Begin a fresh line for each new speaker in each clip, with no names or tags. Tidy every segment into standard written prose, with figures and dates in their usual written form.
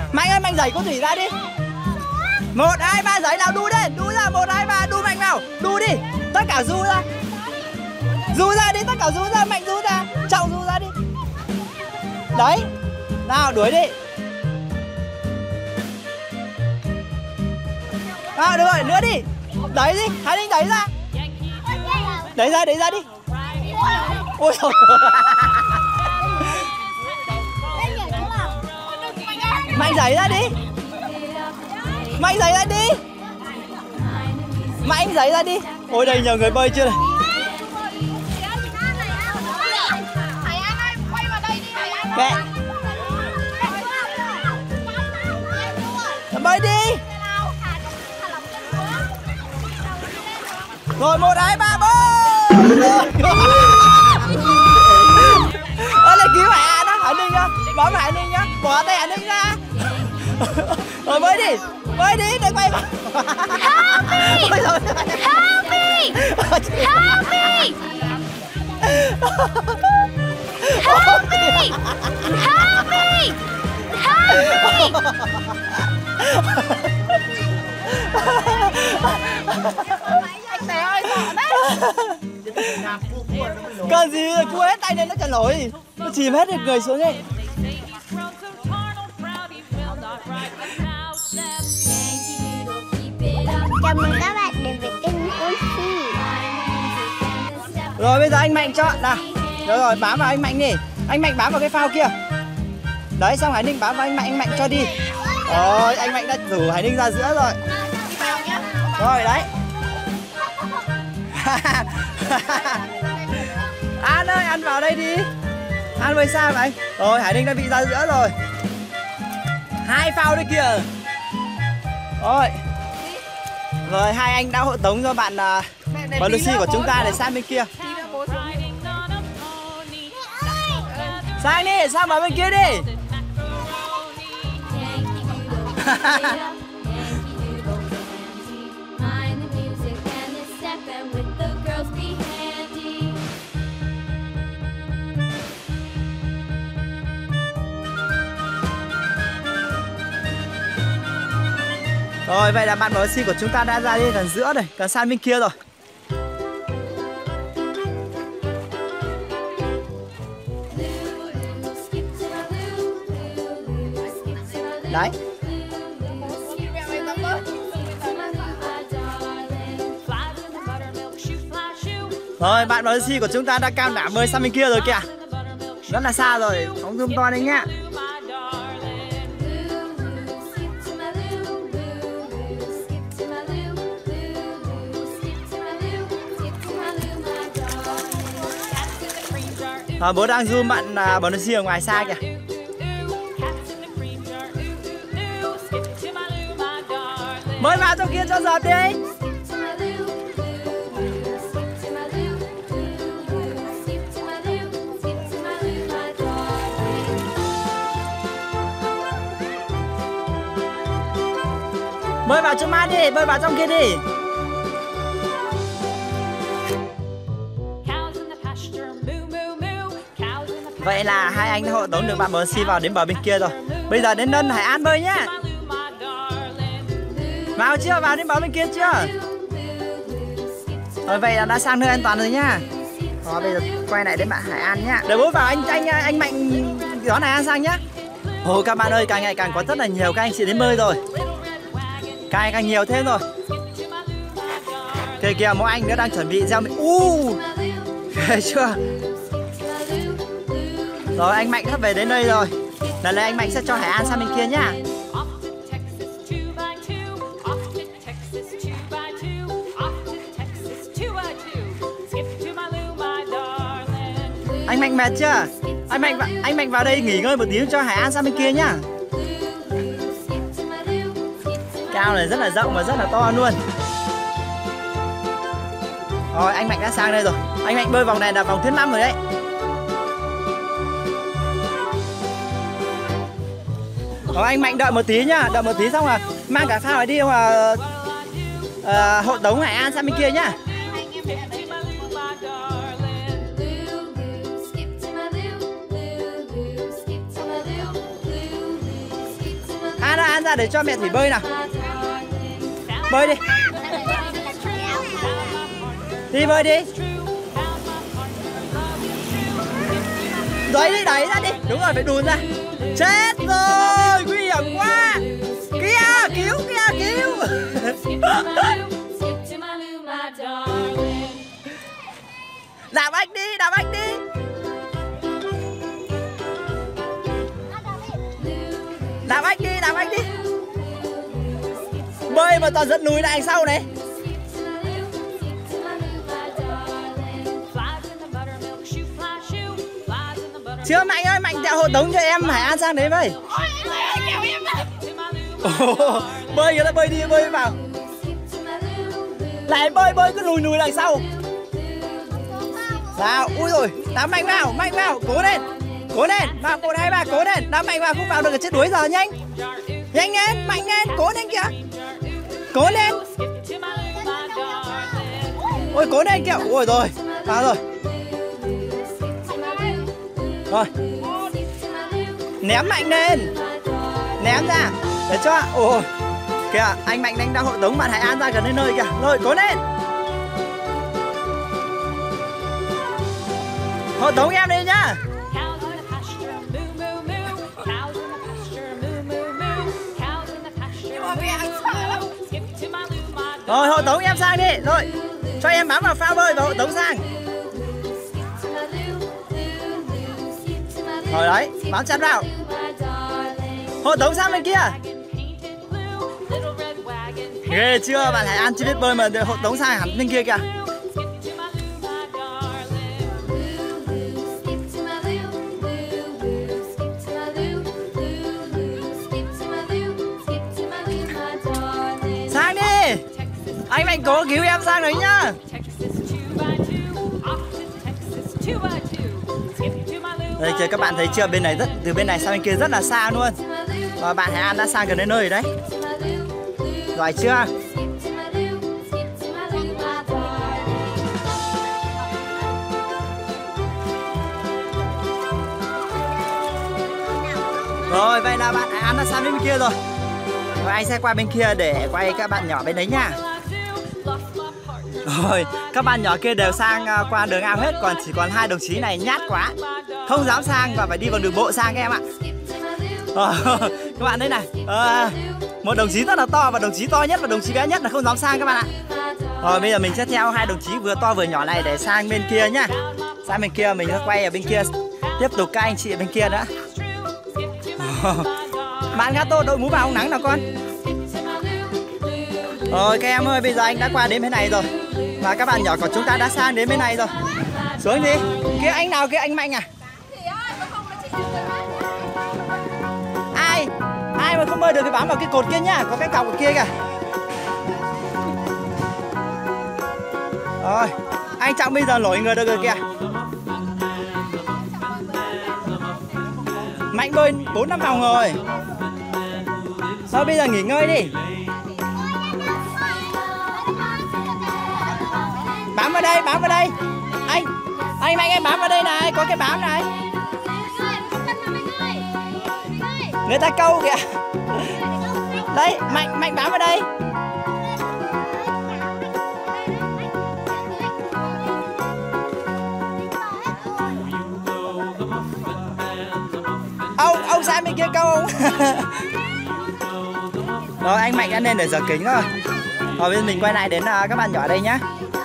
Mạnh ơi, Mạnh đẩy cô Thủy ra đi. 1, 2, 3 giấy nào, đu lên, đu ra. 1, 2, 3, đu Mạnh vào, đu đi. Tất cả du ra. Du ra đi, tất cả du ra, Mạnh du ra. Trọng du ra đi. Đấy. Nào, đuổi đi. À, được rồi, nữa đi. Đẩy đi, Hải Ninh đẩy ra. Đẩy ra đi. Ôi trời. Mạnh đẩy ra đi. Mạnh đẩy ra đi. Mạnh đẩy ra đi. Ôi đây nhờ người bơi chưa này. Mẹ. Bơi đi. Rồi 1, 2, 3 bơi. Ơ lại cứu Hải An á, Hải Ninh á. Bấm Hải Ninh nhá. Bỏ tay Hải Ninh ra. Rồi bơi đi, đừng quay vào.
Help me! Help me! Help me! Help me! Help me! Help me! Anh Té ơi, sợ đấy.
Cần gì cua hết tay lên nó chả nổi. Nó chìm hết được người xuống ấy.
Chào mừng các bạn đến với kênh Oxy.
Rồi bây giờ anh Mạnh chọn nào. Rồi bám vào anh Mạnh đi. Anh Mạnh bám vào cái phao kia. Đấy, xong Hải Ninh bám vào anh Mạnh cho đi. Rồi anh Mạnh đã rủ Hải Ninh ra giữa rồi. Rồi đấy. An ơi, An vào đây đi. An bơi xa vậy. Rồi Hải Ninh đã bị ra giữa rồi. 2 phao đây kìa. Rồi 2 anh đã hộ tống cho bạn Lucy của chúng ta để sang bên kia. Sang đi, sang vào bên kia đi. Rồi vậy là bạn Lucy của chúng ta đã ra đi gần giữa rồi, gần sang bên kia rồi. Đấy. Rồi bạn Lucy của chúng ta đã cam đảm bơi sang bên kia rồi kìa. Rất là xa rồi, phóng zoom to đấy nhá. Bố đang zoom bạn Lucy ở ngoài xa kìa. Mới vào trong kia cho dập đi. Bơi vào trong mát đi, bơi vào trong kia đi. Vậy là 2 anh đã hộ tống được bạn Lucy vào đến bờ bên kia rồi. Bây giờ đến Hải An bơi nhá. Vào chưa? Vào đến bờ bên kia chưa? Rồi vậy là đã sang nơi an toàn rồi nhá. Rồi bây giờ quay lại đến bạn Hải An nhá. Để bố vào anh Mạnh đón Hải An sang nhá. Ồ các bạn ơi, càng ngày càng có rất là nhiều các anh chị đến bơi rồi. Càng ngày càng nhiều thêm rồi. Kìa kìa, mỗi anh nữa đang chuẩn bị gieo mình. Ghê chưa? Rồi anh Mạnh sắp về đến đây rồi. Lần này anh Mạnh sẽ cho Hải An sang bên kia nhá. Anh Mạnh mệt chưa? Anh Mạnh vào đây nghỉ ngơi một tí cho Hải An sang bên kia nhá. Cao này rất là rộng và rất là to luôn. Rồi anh Mạnh đã sang đây rồi. Anh Mạnh bơi vòng này là vòng thứ 5 rồi đấy. Rồi anh Mạnh đợi một tí nhá, đợi một tí xong là mang cả phao này đi mà hộ tống Hải An sang bên kia nhá. An ra để cho mẹ Thủy bơi nào. Bơi đi. Đi bơi đi. Đẩy đi, đẩy ra đi. Đúng rồi, phải đùn ra. Chết rồi, nguy hiểm quá. Kia, cứu, kia, cứu. Đạp anh đi, đạp anh đi. Đạp anh đi, đạp anh đi. Bơi mà toàn dẫn núi lại sau này. Chưa Mạnh ơi, Mạnh đèo hộ tống cho em Hải An sang đấy với. Bơi kìa, bơi đi, bơi vào. Lại bơi cứ lùi đằng sau. Nào, ui rồi, đá mạnh vào, cố lên, vào 1, 2, 3, cố lên, đá mạnh vào, không vào được là chết đuối giờ, nhanh lên, mạnh lên, cố lên kìa, cố lên, ôi cố lên kìa, ui rồi, vào rồi, ném mạnh lên, ném ra, để cho, ôi, kìa, anh Mạnh đang hộ tống bạn Hải An ra gần đến nơi kìa, rồi cố lên. Hộ tống em đi nhá. Rồi hộ tống em sang đi. Rồi cho em bám vào phao bơi và hộ tống sang. Rồi đấy, bám chặt vào. Hộ tống sang bên kia. Ghê chưa, bạn Hải An chưa biết bơi mà hộ tống sang hẳn bên kia kìa. Sang đi. Anh Mạnh cố cứu em sang đấy nhá. Đây kìa, các bạn thấy chưa, bên này từ bên này sang bên kia rất là xa luôn. Và bạn Hải An đã sang gần đến nơi rồi đấy. Giỏi chưa? Rồi, vậy là bạn Hải An đã sang bên kia rồi. Và anh sẽ qua bên kia để quay các bạn nhỏ bên đấy nha. Rồi, các bạn nhỏ kia đều sang qua đường ao hết. Còn chỉ còn 2 đồng chí này nhát quá, không dám sang và phải đi vào đường bộ sang các em ạ. Các bạn thấy này, một đồng chí rất là to và đồng chí to nhất và đồng chí bé nhất là không dám sang các bạn ạ. Rồi bây giờ mình sẽ theo 2 đồng chí vừa to vừa nhỏ này để sang bên kia nhá. Sang bên kia mình sẽ quay ở bên kia, tiếp tục các anh chị ở bên kia nữa. Bạn Gato đội mũ vào nắng nào con. Rồi các em ơi, bây giờ anh đã qua đến bên này rồi. Và các bạn nhỏ của chúng ta đã sang đến bên này rồi. Xuống đi. Kia anh nào kia, anh Mạnh à? Ai mà không bơi được thì bám vào cái cột kia nhá, có cái cọc ở kia kìa. Rồi, anh Trọng bây giờ nổi người được rồi kìa. Mạnh bơi 4-5 vòng rồi. Thôi bây giờ nghỉ ngơi đi. Bám vào đây, bám vào đây. Anh Mạnh em bám vào đây này, có cái bám này. Người ta câu kìa. Đấy, Mạnh bám vào đây. Ông sang bên kia câu không? Rồi anh Mạnh đã lên để giờ kính rồi. Rồi bây giờ mình quay lại đến các bạn nhỏ ở đây nhá.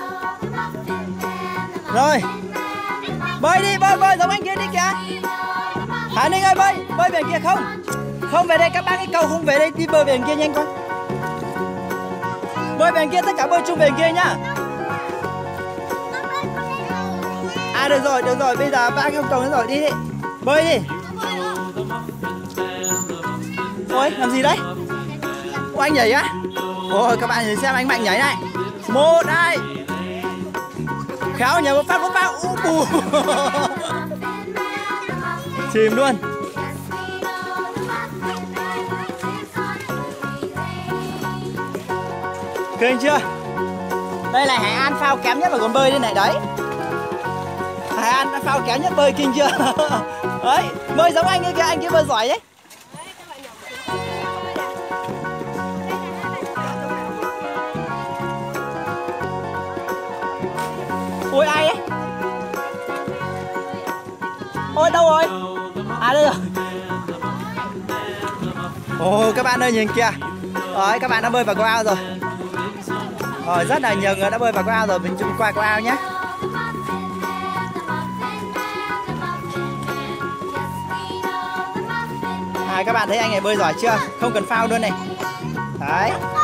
Rồi, bơi đi, bơi giống anh kia đi kìa. Hà Ninh ơi, bơi về kia không? Không về đây, các bác cái cầu không về đây, đi bơi về kia nhanh con. Bơi về kia, tất cả bơi chung về kia nhá. À được rồi, bây giờ bác không cầu nữa rồi, đi. Bơi đi. Ôi, làm gì đấy? Ôi, anh nhảy á? Ôi, các bạn nhìn xem anh Mạnh nhảy này. 1, 2. Khéo nhảy một phát. Chìm luôn. Kinh chưa? Đây là Hải An phao kém nhất mà còn bơi đây này đấy. Hải An đã phao kém nhất bơi, kinh chưa? Đấy, bơi giống anh kia bơi giỏi đấy. Ôi đâu rồi? À đây rồi. Ồ các bạn ơi nhìn kìa. Đấy các bạn đã bơi vào cái ao rồi. Rồi rất là nhiều người đã bơi vào cái ao rồi. Mình chung qua cái ao nhé. Các bạn thấy anh này bơi giỏi chưa? Không cần phao luôn này. Đấy.